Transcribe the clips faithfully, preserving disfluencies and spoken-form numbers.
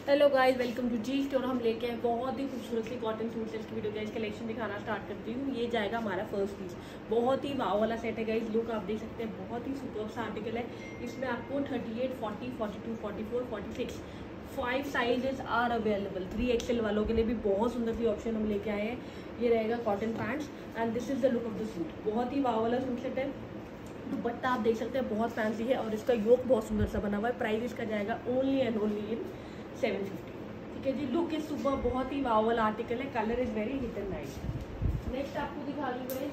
Hello guys, welcome to G store. हम लेके आए बहुत ही खूबसूरत सी कॉटन सूट सेट की वीडियो। गाइस कलेक्शन दिखाना स्टार्ट करती हूँ। ये जाएगा हमारा फर्स्ट पीस। बहुत ही वाव वाला सेट है गाइस। लुक आप देख सकते हैं, बहुत ही सुपर सा आर्टिकल है। इसमें आपको thirty eight, forty, forty two, forty four, forty six five sizes are available. Three XL वालों के लिए भी बहुत सुंदर सी ऑप्शन हम लेके आए हैं। ये रहेगा cotton pants and this is the look of the suit. बहुत ही वाव वाला सूट सेट है। दुपट्टा आप देख सकते हैं बहुत फैंसी है और इसका योक बहुत सुंदर सा बना हुआ है। प्राइस इसका जाएगा only and only in seven fifty. ठीक है जी। लुक इज सुपर, बहुत ही वाव वाला आर्टिकल है। Colour is very hit and nice. Next आपको दिखा रही हूँ,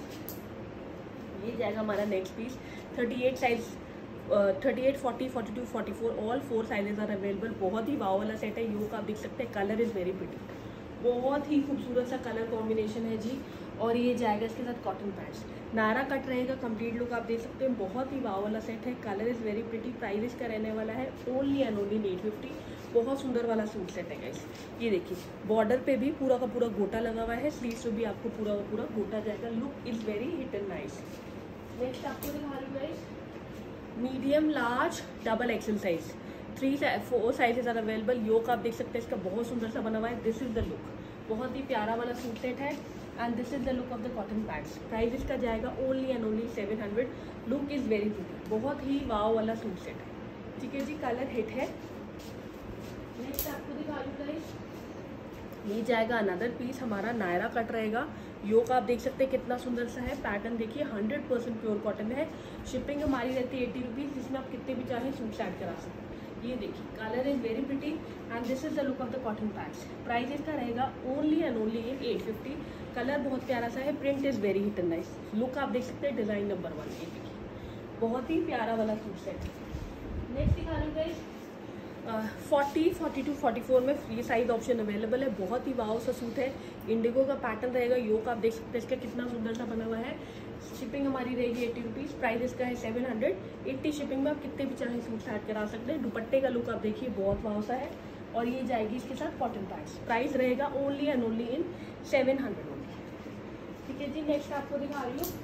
ये जाएगा हमारा next piece. Thirty eight size, thirty eight, forty, forty two, forty four, all four sizes are available. बहुत ही वाव वाला सेट है। योक आप देख सकते हैं, कलर इज वेरी प्रिटी। बहुत ही खूबसूरत सा कलर कॉम्बिनेशन है जी। और ये जाएगा इसके साथ कॉटन पैंट्स। नायरा कट रहेगा, कंप्लीट लुक आप देख सकते हैं। बहुत ही वाव वाला सेट है। Colour is very pretty. Price इसका रहने वाला है only and only eight fifty. बहुत सुंदर वाला सूट सेट है गाइस। ये देखिए, बॉर्डर पे भी पूरा का पूरा गोटा लगा हुआ है। स्लीव्स पे भी आपको पूरा का पूरा गोटा जाएगा। Look is very hit and nice. Next आपको दिखा रही हूँ guys, medium, large, double XL size, three four sizes are available. Yoke आप देख सकते हैं, इसका बहुत सुंदर सा बना हुआ है। This is the look. बहुत ही प्यारा वाला सूट सेट है and this is the look of the cotton pants. Price इसका जाएगा only and only seven hundred. Look is very pretty. बहुत ही वाव वाला सूट सेट है। ठीक है जी, कलर हिट है। नेक्स्ट आपको दिखा रही हूँ गाइस, ये जाएगा अनदर पीस हमारा। नायरा कट रहेगा। योक आप देख सकते हैं कितना सुंदर सा है। पैटर्न देखिए, हंड्रेड परसेंट प्योर कॉटन है। शिपिंग हमारी रहती है एट्टी रुपीज़, जिसमें आप कितने भी चाहें सूट ऐड करा सकते हैं। ये देखिए, colour is very pretty and this is the look of the cotton pants. Price इसका रहेगा only and only in eight fifty. Colour बहुत प्यारा सा है। Print is very hit and nice. Look आप देख सकते हैं, डिजाइन नंबर वन। ये देखिए, बहुत ही प्यारा वाला सूट सेट। नेक्स्ट दिखा रही हूँ guys, forty, forty two, forty four में फ्री साइज ऑप्शन अवेलेबल है। बहुत ही वाव सा सूट है। इंडिगो का पैटर्न रहेगा। योक आप देख सकते हैं, इसका कितना सुंदर सा बना हुआ है। शिपिंग हमारी रहेगी एट्टी रुपीज़। प्राइस इसका है सेवन हंड्रेड। एट्टी शिपिंग में आप कितने भी चाहे सूट ऐड करा सकते हैं। दुपट्टे का लुक आप देखिए, बहुत वाव सा है। और ये जाएगी इसके साथ कॉटन पैंट्स। प्राइस रहेगा only and only in seven hundred only. ठीक है जी। नेक्स्ट आपको दिखा रही हूँ,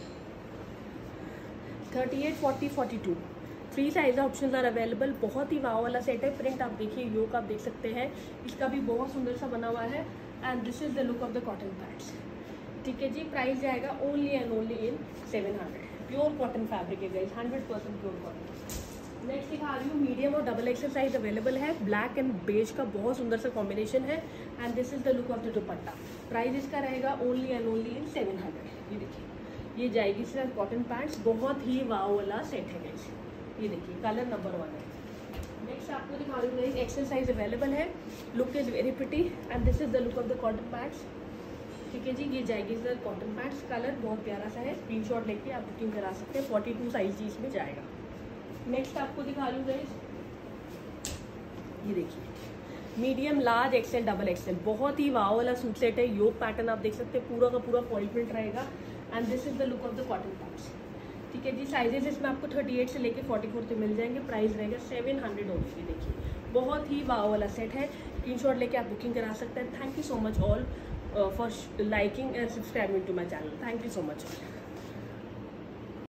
thirty eight, forty, forty two, three size option are available. बहुत ही वाव वाला सेट है। प्रिंट आप देखिए, योक आप देख सकते हैं, इसका भी बहुत सुंदर सा बना हुआ है and this is the look of the cotton pants. ठीक है जी। प्राइस जाएगा only and only in seven hundred. Pure cotton fabric है guys, hundred percent pure cotton. Next दिखा रही हूँ, मीडियम और डबल एक्सल साइज अवेलेबल है। ब्लैक एंड बेज का बहुत सुंदर सा कॉम्बिनेशन है and this is the look of the dupatta. Price इसका रहेगा only and only in seven hundred. ये देखिए, ये जाएगी इसके साथ कॉटन पैंट्स। बहुत ही वाव वाला सेट है गाइस। ये देखिए, कलर नंबर वन है। नेक्स्ट आपको दिखा रही हूँ, एक्सेल साइज अवेलेबल है। Look is very pretty and this is the look of the cotton pants. ठीक है जी, ये जाएगी सर कॉटन पैंट्स। कलर बहुत प्यारा सा है। स्क्रीनशॉट लेके आप बुकिंग करा सकते हैं। फोर्टी टू साइज जी इसमें जाएगा। नेक्स्ट आपको दिखा रही हूँ गाइस, ये देखिए, medium, large, XL, double XL. बहुत ही वाव वाला सूट सेट है। योक पैटर्न आप देख सकते हैं, पूरा का पूरा फॉइल प्रिंट रहेगा and this is the look of the cotton pants. ठीक है जी। साइजेस इसमें आपको थर्टी एट से लेके फोर्टी फोर तक मिल जाएंगे। प्राइस रहेगा सेवन हंड्रेड ओनली। देखिए, बहुत ही वाव वाला सेट है। स्क्रीनशॉट लेके आप बुकिंग करा सकते हैं। Thank you so much all for liking and subscribing to my channel. Thank you so much.